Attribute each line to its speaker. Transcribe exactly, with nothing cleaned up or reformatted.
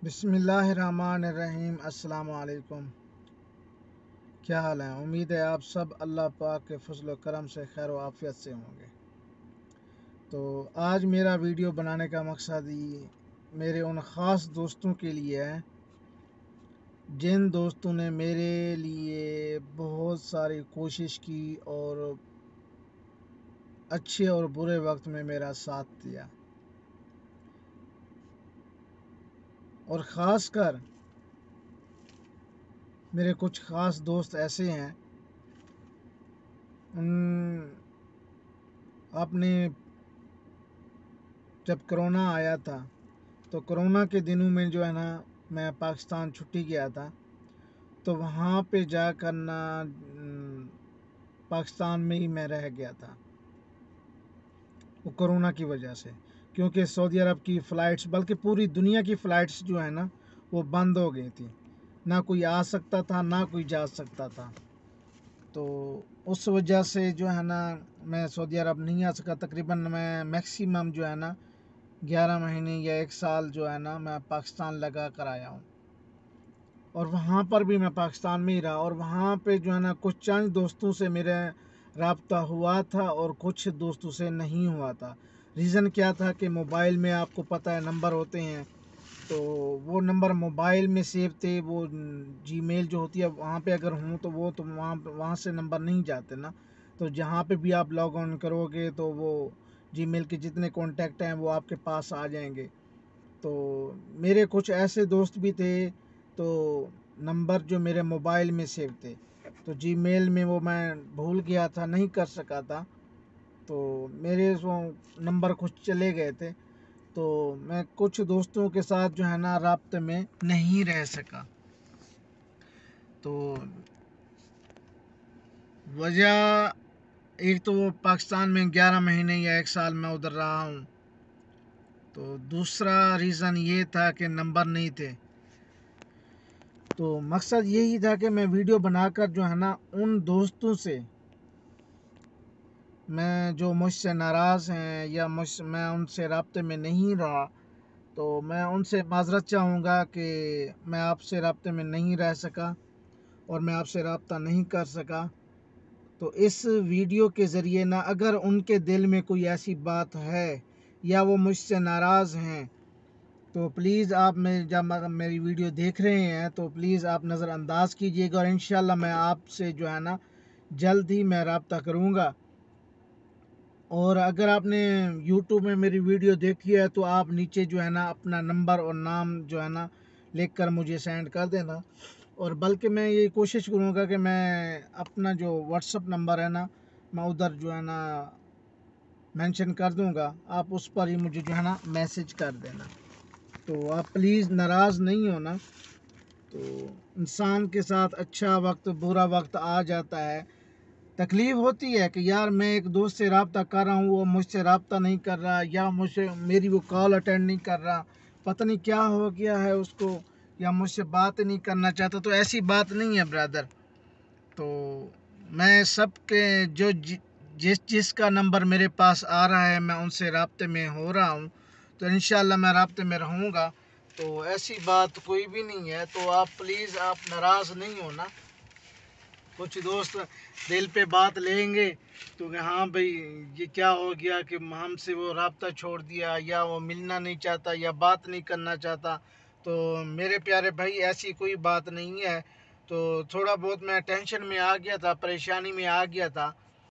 Speaker 1: بسم اللہ الرحمن الرحیم۔ السلام علیکم، کیا حال ہے؟ امید ہے آپ سب اللہ پاک کے فضل و کرم سے خیر و عافیت سے ہوں گے۔ تو آج میرا ویڈیو بنانے کا مقصد ہی میرے ان خاص دوستوں کے لیے ہے جن دوستوں نے میرے لیے بہت ساری کوشش کی اور اچھے اور برے وقت میں میرا ساتھ دیا، اور خاص کر میرے کچھ خاص دوست ایسے ہیں، ان آپ نے جب کرونا آیا تھا تو کرونا کے دنوں میں جو ہے نا میں پاکستان چھٹی گیا تھا، تو وہاں پہ جا کر نا پاکستان میں ہی میں رہ گیا تھا وہ کرونا کی وجہ سے، کیونکہ سعودی عرب کی فلائٹس بلکہ پوری دنیا کی فلائٹس جو ہے نا وہ بند ہو گئی تھی، نہ کوئی آ سکتا تھا نہ کوئی جا سکتا تھا۔ تو اس وجہ سے جو ہے نا میں سعودی عرب نہیں آ سکا، تقریباً میں میکسیمم جو ہے نا گیارہ مہینے یا ایک سال جو ہے نا میں پاکستان لگا کر آیا ہوں، اور وہاں پر بھی میں پاکستان میں ہی رہا، اور وہاں پہ جو ہے نا کچھ چند دوستوں سے میرا رابطہ ہوا تھا اور کچھ دوستوں سے نہیں ہوا تھا۔ ریزن کیا تھا کہ موبائل میں آپ کو پتہ ہے نمبر ہوتے ہیں، تو وہ نمبر موبائل میں سیو تھے، وہ جی میل جو ہوتی ہے وہاں پہ اگر ہوں تو وہ تو وہاں وہاں سے نمبر نہیں جاتے نا، تو جہاں پہ بھی آپ لاگ آن کرو گے تو وہ جی میل کے جتنے کانٹیکٹ ہیں وہ آپ کے پاس آ جائیں گے۔ تو میرے کچھ ایسے دوست بھی تھے تو نمبر جو میرے موبائل میں سیو تھے، تو جی میل میں وہ میں بھول گیا تھا، نہیں کر سکا تھا، تو میرے وہ نمبر کچھ چلے گئے تھے، تو میں کچھ دوستوں کے ساتھ جو ہے نا رابطے میں نہیں رہ سکا۔ تو وجہ ایک تو وہ پاکستان میں گیارہ مہینے یا ایک سال میں ادھر رہا ہوں، تو دوسرا ریزن یہ تھا کہ نمبر نہیں تھے۔ تو مقصد یہی تھا کہ میں ویڈیو بنا کر جو ہے نا ان دوستوں سے میں جو مجھ سے ناراض ہیں یا مجھ میں ان سے رابطے میں نہیں رہا، تو میں ان سے معذرت چاہوں گا کہ میں آپ سے رابطے میں نہیں رہ سکا اور میں آپ سے رابطہ نہیں کر سکا۔ تو اس ویڈیو کے ذریعے نا اگر ان کے دل میں کوئی ایسی بات ہے یا وہ مجھ سے ناراض ہیں تو پلیز آپ میں جب میری ویڈیو دیکھ رہے ہیں تو پلیز آپ نظر انداز کیجیے گا، اور انشاءاللہ میں آپ سے جو ہے نا جلد ہی میں رابطہ کروں گا۔ اور اگر آپ نے یوٹیوب میں میری ویڈیو دیکھی ہے تو آپ نیچے جو ہے نا اپنا نمبر اور نام جو ہے نا لکھ کر مجھے سینڈ کر دینا، اور بلکہ میں یہ کوشش کروں گا کہ میں اپنا جو واٹس اپ نمبر ہے نا میں ادھر جو ہے نا مینشن کر دوں گا، آپ اس پر ہی مجھے جو ہے نا میسج کر دینا۔ تو آپ پلیز ناراض نہیں ہونا۔ تو انسان کے ساتھ اچھا وقت برا وقت آ جاتا ہے، تکلیف ہوتی ہے کہ یار میں ایک دوست سے رابطہ کر رہا ہوں وہ مجھ سے رابطہ نہیں کر رہا، یا مجھ سے میری وہ کال اٹینڈ نہیں کر رہا، پتہ نہیں کیا ہو گیا ہے اس کو، یا مجھ سے بات نہیں کرنا چاہتا۔ تو ایسی بات نہیں ہے برادر۔ تو میں سب کے جو جس جس کا نمبر میرے پاس آ رہا ہے میں ان سے رابطے میں ہو رہا ہوں، تو انشاءاللہ میں رابطے میں رہوں گا، تو ایسی بات کوئی بھی نہیں ہے۔ تو آپ پلیز آپ ناراض نہیں ہونا۔ کچھ دوست دل پہ بات لیں گے تو کہ ہاں بھئی یہ کیا ہو گیا کہ ہم سے وہ رابطہ چھوڑ دیا، یا وہ ملنا نہیں چاہتا یا بات نہیں کرنا چاہتا۔ تو میرے پیارے بھائی ایسی کوئی بات نہیں ہے۔ تو تھوڑا بہت میں ٹینشن میں آ گیا تھا، پریشانی میں آ گیا تھا،